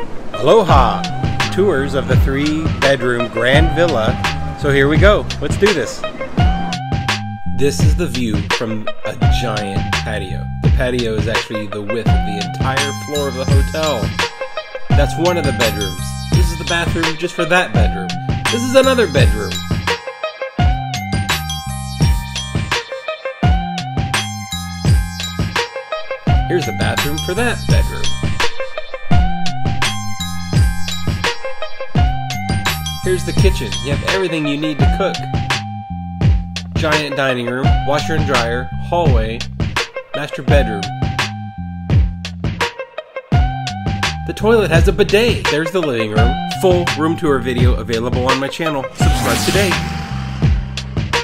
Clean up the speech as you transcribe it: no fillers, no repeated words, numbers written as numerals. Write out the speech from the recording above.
Aloha! Tours of the 3-bedroom grand villa. So here we go. Let's do this. This is the view from a giant patio. The patio is actually the width of the entire floor of the hotel. That's one of the bedrooms. This is the bathroom just for that bedroom. This is another bedroom. Here's the bathroom for that bedroom. Here's the kitchen. You have everything you need to cook. Giant dining room, washer and dryer, hallway, master bedroom. The toilet has a bidet. There's the living room. Full room tour video available on my channel. Subscribe today.